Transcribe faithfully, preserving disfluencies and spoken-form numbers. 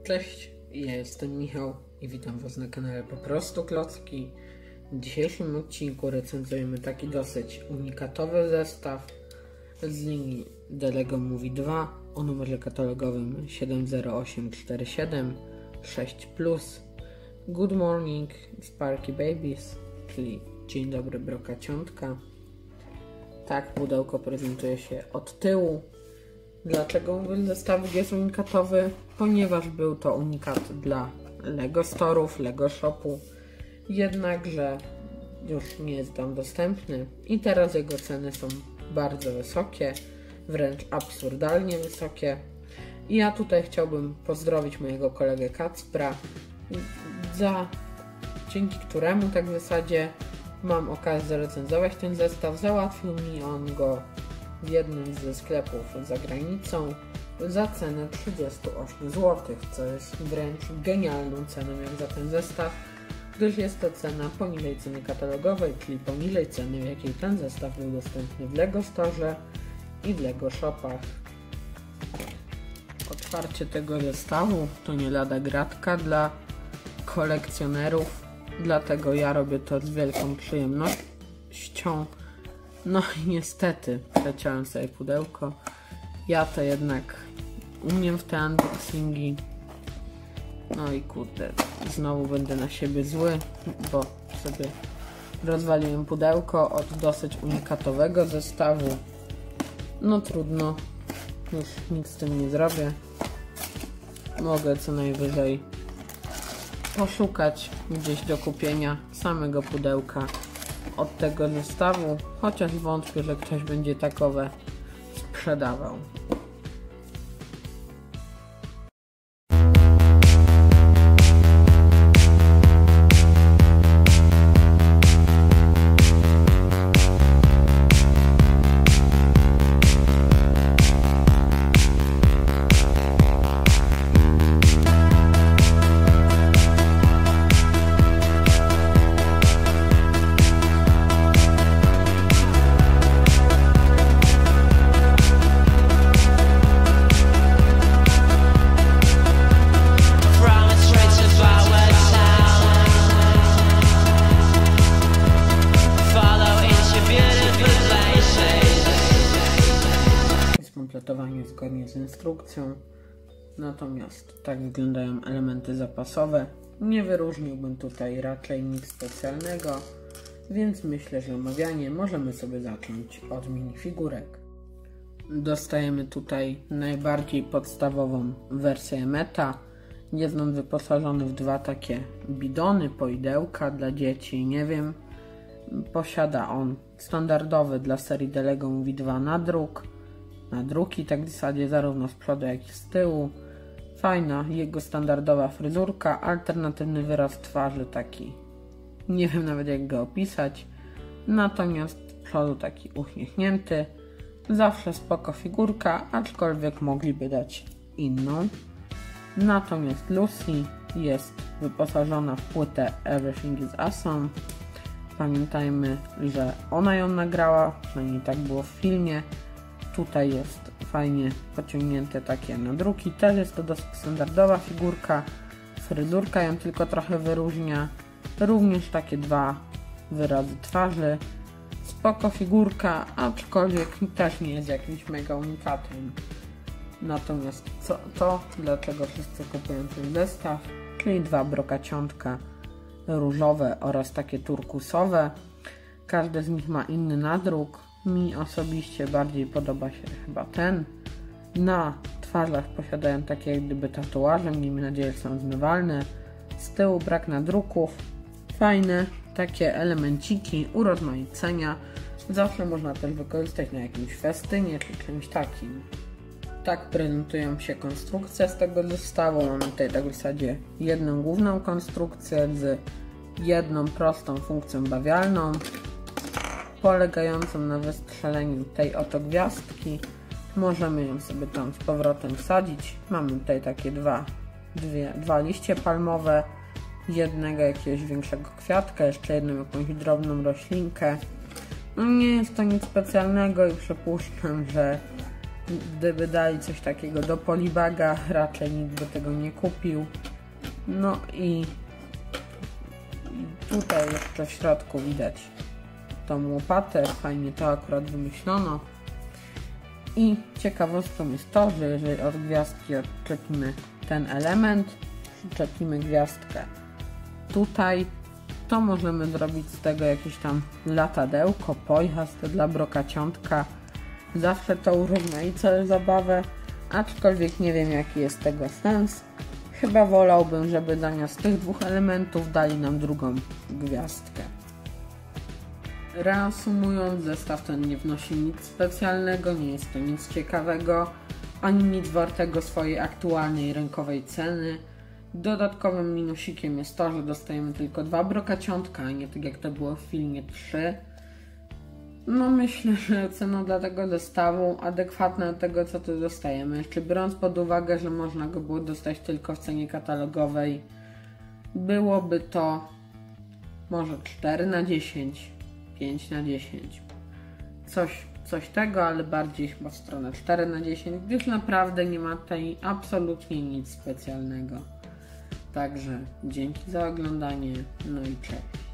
Cześć, ja jestem Michał i witam Was na kanale Po Prostu Klocki. W dzisiejszym odcinku recenzujemy taki dosyć unikatowy zestaw z linii The Lego Movie dwa o numerze katalogowym siedem zero osiem cztery siedem sześć plus. Good Morning Sparky Babies, czyli Dzień dobry brokaciątka. Tak pudełko prezentuje się od tyłu. Dlaczego mówię, zestawik jest unikatowy? Ponieważ był to unikat dla Lego Store'ów, Lego Shopu, jednakże już nie jest tam dostępny i teraz jego ceny są bardzo wysokie, wręcz absurdalnie wysokie. I ja tutaj chciałbym pozdrowić mojego kolegę Kacpra, za, dzięki któremu tak w zasadzie mam okazję zarecenzować ten zestaw. Załatwił mi on go w jednym ze sklepów za granicą za cenę trzydzieści osiem złotych, co jest wręcz genialną ceną jak za ten zestaw, gdyż jest to cena poniżej ceny katalogowej, czyli poniżej ceny, w jakiej ten zestaw był dostępny w Lego Store i w Lego Shopach. Otwarcie tego zestawu to nie lada gratka dla kolekcjonerów, dlatego ja robię to z wielką przyjemnością. No i niestety przeciąłem sobie pudełko. Ja to jednak umiem w te unboxingi. No i kurde, znowu będę na siebie zły, bo sobie rozwaliłem pudełko od dosyć unikatowego zestawu. No trudno, już nic z tym nie zrobię. Mogę co najwyżej poszukać gdzieś do kupienia samego pudełka od tego zestawu, chociaż wątpię, że ktoś będzie takowe sprzedawał. Kompletowanie zgodnie z instrukcją. Natomiast tak wyglądają elementy zapasowe. Nie wyróżniłbym tutaj raczej nic specjalnego, więc myślę, że omawianie możemy sobie zacząć od minifigurek. Dostajemy tutaj najbardziej podstawową wersję Meta. Jest on wyposażony w dwa takie bidony, poidełka dla dzieci, nie wiem. Posiada on standardowy dla serii The Lego Movie dwa nadruk. Na druki, tak w zasadzie zarówno z przodu, jak i z tyłu. Fajna jego standardowa fryzurka, alternatywny wyraz twarzy taki, nie wiem nawet jak go opisać. Natomiast z przodu taki uśmiechnięty. Zawsze spoko figurka, aczkolwiek mogliby dać inną. Natomiast Lucy jest wyposażona w płytę Everything is Awesome. Pamiętajmy, że ona ją nagrała, przynajmniej tak było w filmie. Tutaj jest fajnie pociągnięte takie nadruki. Też jest to dosyć standardowa figurka. Fryzurka ją tylko trochę wyróżnia. Również takie dwa wyrazy twarzy. Spoko figurka, aczkolwiek też nie jest jakimś mega unikatem. Natomiast co, to, dlaczego wszyscy kupują ten zestaw, czyli dwa brokaciątka różowe oraz takie turkusowe. Każdy z nich ma inny nadruk. Mi osobiście bardziej podoba się chyba ten. Na twarzach posiadają takie jak gdyby tatuaże, miejmy nadzieję, że są zmywalne. Z tyłu brak nadruków. Fajne takie elemenciki urozmaicenia. Zawsze można też wykorzystać na jakimś festynie czy czymś takim. Tak prezentują się konstrukcje z tego zestawu. Mamy tutaj tak w zasadzie jedną główną konstrukcję z jedną prostą funkcją bawialną, polegającą na wystrzeleniu tej oto gwiazdki. Możemy ją sobie tam z powrotem wsadzić. Mamy tutaj takie dwa, dwie, dwa liście palmowe, jednego jakiegoś większego kwiatka, jeszcze jedną jakąś drobną roślinkę. No nie jest to nic specjalnego i przypuszczam, że gdyby dali coś takiego do Polybaga, raczej nikt by tego nie kupił. No i tutaj jeszcze w środku widać tą łopatę, fajnie to akurat wymyślono. I ciekawostką jest to, że jeżeli od gwiazdki odczepimy ten element, przyczepimy gwiazdkę tutaj, to możemy zrobić z tego jakieś tam latadełko, pojazd dla brokaciątka. Zawsze to urozmaica zabawę, aczkolwiek nie wiem, jaki jest tego sens. Chyba wolałbym, żeby zamiast tych dwóch elementów dali nam drugą gwiazdkę. Reasumując, zestaw ten nie wnosi nic specjalnego, nie jest to nic ciekawego, ani nic wartego swojej aktualnej rynkowej ceny. Dodatkowym minusikiem jest to, że dostajemy tylko dwa brokaciątka, a nie tak jak to było w filmie trzy. No myślę, że cena dla tego zestawu adekwatna do tego, co tu dostajemy. Jeszcze biorąc pod uwagę, że można go było dostać tylko w cenie katalogowej, byłoby to może cztery na dziesięć, pięć na dziesięć. Coś, coś tego, ale bardziej chyba w stronę cztery na dziesięć, gdyż naprawdę nie ma tutaj absolutnie nic specjalnego. Także dzięki za oglądanie, no i cześć.